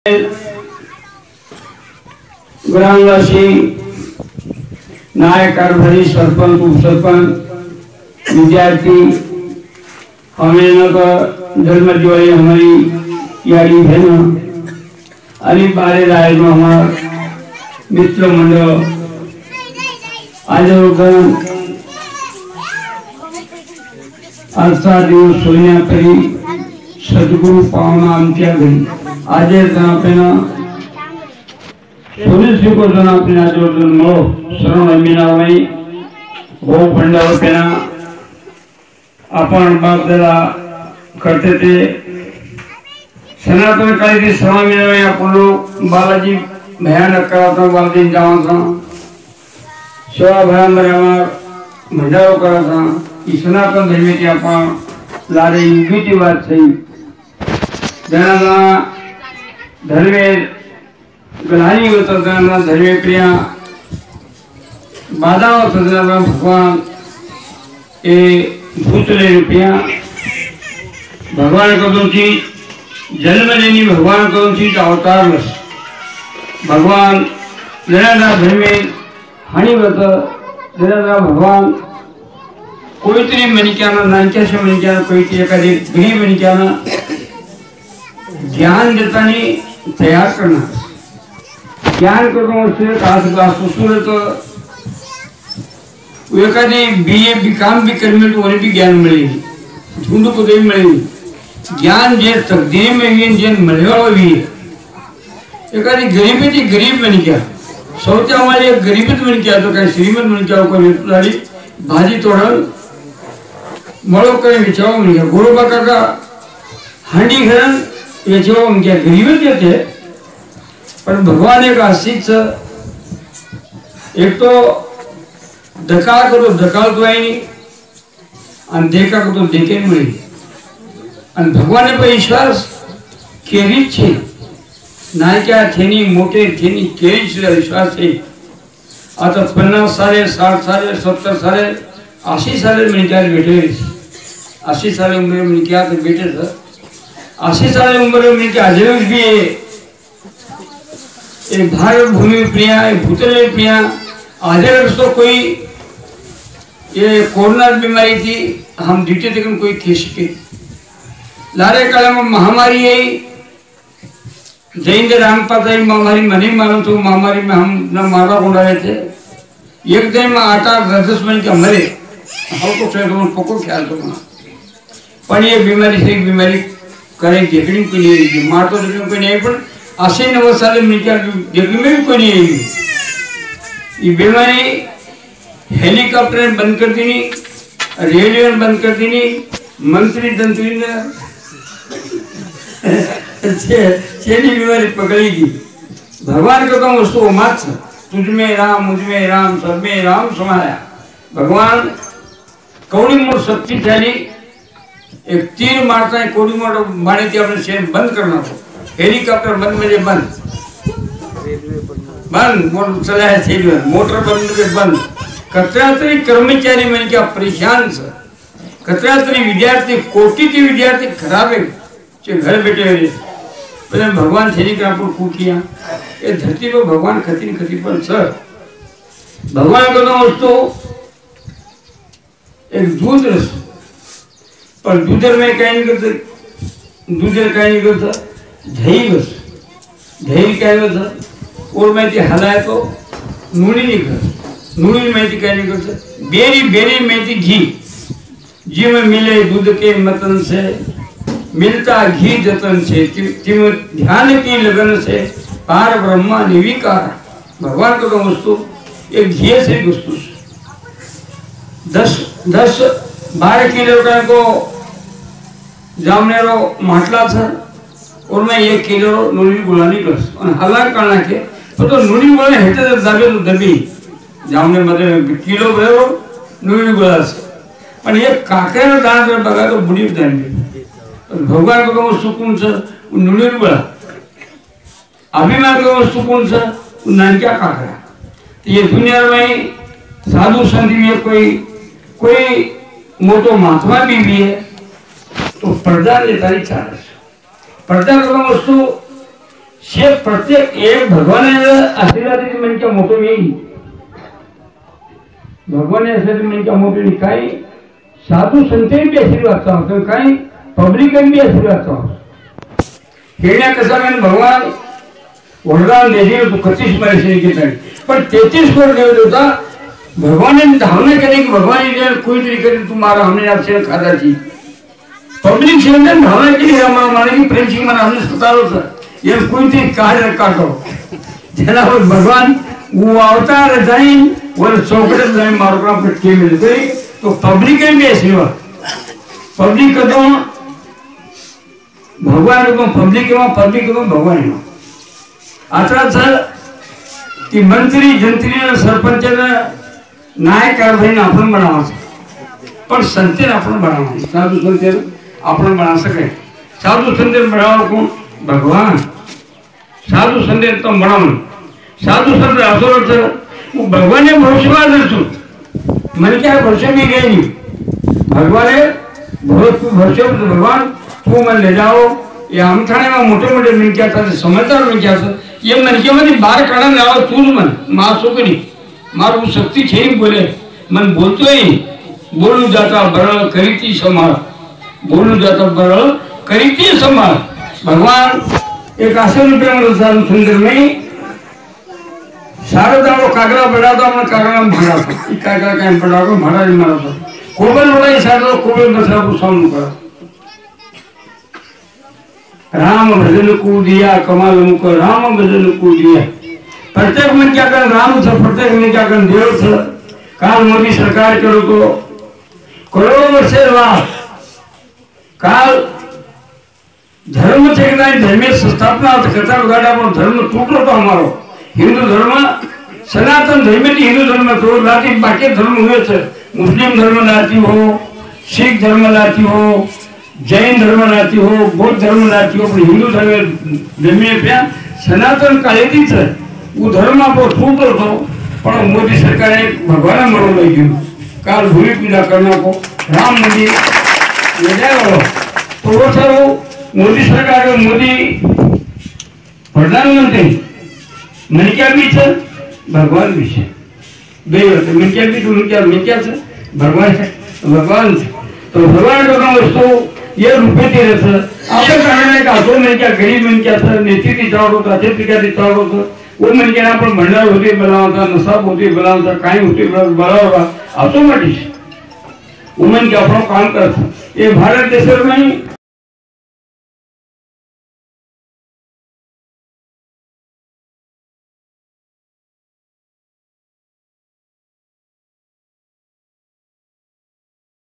ग्रामवासी नायक कारभारी सरपंच उपसरपंच विद्यार्थी हमें जन्म दिवाली हमारी यारी बहनों आणि बारे राय हमारा मित्र मंडळ आज आजचा दिवस सोन्याकरी सद्गुरु पावना आमच्या घरी आज आपल्याला सोने स्वीकारताना आपल्या मळो सर्व मीनाबाई भाऊ भंडावर पेना आपण बापदादा करते ते सनातन काळी ते सर्व मीनाबाई आपण लोग बालाजी भयानक कराता बालाजी जावाचा सेवा भयांदर भंडारो कराता ई सनातन धर्मीची आपण लारे युगीची बात सही ज्यांना धर्मे गलानी होता ज्यांना धर्मे प्रिया बाधा होता ज्यांना भगवान ए भूतले रुपया भगवान कदमची जन्म लेनी भगवान कदमची अवतार नस भगवान ज्यांना धर्मे हानी होता ज्यांना भगवान कोईतरी मनिक्याना नानक्याशा मनिक्याना कोईतरी एखादी गरीब मनिक्याना ज्ञान देतानी तयार करना ज्ञान करून उससे कास क्लास उसूल तो एखादी बीए बीकॉम भी करने तो उन्हें भी ज्ञान मिलेगी झुंड को भी मिलेगी ज्ञान जे तकदीर में भी जन मलेवाला भी एखादी गरीबी थी गरीब बन गया सोचा हमारी गरीबी बन गया तो कहीं श्रीमंत बन गया कोई वाली भाजी तोड़न मळो करे विचारो म्हणजे गोरोबा काका हांडी घरन विचारो म्हणजे गरीबच येते पण भगवान एक अशीच एक तो दकाळ करतो दकाळ तो आहे आणि देखा करतो देखे मिळे आणि भगवान पर विश्वास केरीच छे नायक्या थेनी मोठे थेनी केरीच विश्वास आहे आता 50 साले 60 साले 70 साले 80 साले में क्या बैठे 80 साल उम्र में क्या तो बैठे था 80 साल उम्र में क्या आज भी एक भारत भूमि प्रिया एक भूतले प्रिया आज तो कोई ये कोरोना बीमारी थी हम ड्यूटी तक कोई खेस के लारे काल में महामारी है जैन रामपाता महामारी मनी मालूम तो महामारी में हम न मारा उड़ा रहे थे एक दिन में 8-10 मिनट के मरे हमको पको ख्याल तो पण ये बीमारी से बीमारी करे देखने को नहीं आएगी मार तो देखने को नहीं आएगी पर 80-90 साल में क्या देखने में भी कोई नहीं आएगी ये बीमारी हेलीकॉप्टर बंद कर देनी रेडियो बंद कर देनी मंत्री तंत्री ने चेली बीमारी पकड़ेगी भगवान का काम उसको मत तुझ में राम मुझ में राम सब में राम समाया भगवान कौड़ी मोड़ शक्तिशाली एक तीर मारता है कौड़ी मोड़ मारे थे अपने शहर बंद करना हो हेलीकॉप्टर बंद मेरे बंद चला है मोटर बंद मेरे बंद कतरा तरी कर्मचारी मैंने क्या परेशान सर कतरा तरी विद्यार्थी कोटि के विद्यार्थी खराब है घर बैठे हुए पहले भगवान हेलीकॉप्टर को किया ये धरती को भगवान खती खती पर सर भगवान को तो उसको एक दूध रस पर दूधर में कहीं नहीं करते दूधर कहीं नहीं करता दही बस दही क्या करता और मैं ती हलाए तो नूनी नहीं करता नूनी में ती कहीं नहीं करता बेरी बेरी में ती घी जी में मिले दूध के मतन से मिलता घी जतन से तिम ध्यान की लगन से पार ब्रह्मा निर्विकार भगवान को तो वस्तु एक घी से वस्तु 10-12 किलो को जामनेरो माटला था और मैं 1 किलो नूनी गुलानी कर और हलाक करना के तो नूनी गुलानी हेटे दबे तो दबी जामने मतलब किलो बरो नूनी गुलास पर ये काके ना दान बगा तो बुढ़ी दान भगवान को तो सुकून से नूनी गुला अभिमान को सुकून से नानक्या काकरा ये दुनिया में साधु संत भी कोई मोटो महात्मा भी है तो पर्दा लेता ही चाह पर्दा को वस्तु शे प्रत्येक एक भगवानाने आशीर्वाद म्हणजे मोठं येईल. भगवान म्हणजे मोठं काही साधू संतांनी बी आशीर्वाद चाहतो, काही पब्लिकन बी आशीर्वाद चाहतो. खेळण्या कसा मैंने भगवान वरदान देते तो 25 वर्षे के तक पर 33 करोड़ देव देवता भगवान ने धारणा करे कि भगवान ने कोई तरीके करे तुम्हारा हमने आपसे खादा थी पब्लिक से धारणा के लिए हमारा माने की प्रेम सिंह हमने सतारो था ये कोई थी कार्य काटो जना भगवान वो अवतार जाइन वो चौकड़े जाइन मारो पर के मिलते तो पब्लिक में ऐसी पब्लिक तो भगवान को पब्लिक में भगवान है. आता सर की मंत्री जंत्री सरपंच न्याय कारभारी आपण बनावायचं पण संतेन आपण बनावायचं. साधू संतेन आपण बना सके. साधू संतेन बनावं कोण भगवान. साधु संतेन तो बनावं साधु संत असो तो भगवान ने भरोसा दर्शो मन क्या भरोसे में गए नहीं भगवान भरोसे भगवान तू मन ले जाओ ये आमठाणे में मोटे मोटे मन क्या था समझदार मन क्या था ये मन के मध्ये बाहर काढा लाओ तूच मन मासुकनी मारू शक्ती छेनी बोले मन बोलतोय बोलू जाता बरळ करीती समाळ बोलू जाता बरळ करीती समाळ. भगवान एक असं रूप साधु सुंदर में शारदा वो कागड़ा बड़ा था मैं कागड़ा में भरा था कागड़ा का बड़ा को भरा नहीं मारा था कोबल बड़ा शारदा कोबल बसरा को सामने करा. राम भजन को दिया कमाल मुको राम भजन को दिया. प्रत्येक मन क्या कर राम था प्रत्येक मन क्या कर देव था. काल मोदी सरकार करो तो करोड़ों वर्षे बाद काल धर्म थे धर्मीय स्थापना करता गाड़ा धर्म टूटो तो हमारो हिंदू धर्म सनातन धर्म हिंदू धर्म तो लाती बाकी धर्म हुए थे. मुस्लिम धर्म लाती हो सिख धर्म लाती हो जैन धर्म लाती हो बौद्ध धर्म लाती हो हिंदू धर्म जमीन पे सनातन काळेतीच वो धर्म आपको छूट होतो पण मोदी सरकार भगवान म्हणून लई काल भूमि पूजा करना को राम मंदिर ले जाओ तो वो मोदी सरकार मोदी प्रधानमंत्री मन क्या बीच भगवान बीच बेवते मन क्या बीच मन क्या भगवान भगवान तो भगवान लोगों वस्तु ये रुपये दे रहे थे आपके कारण का तो मन क्या गरीब मन क्या था नेती की चौड़ होता थे पिका की चौड़ होता वो मन क्या ना पर भंडार होती बनावता नसाब होती बनावता काही होती बनावा ऑटोमेटिक वुमन के अपना काम करता. ये भारत देश में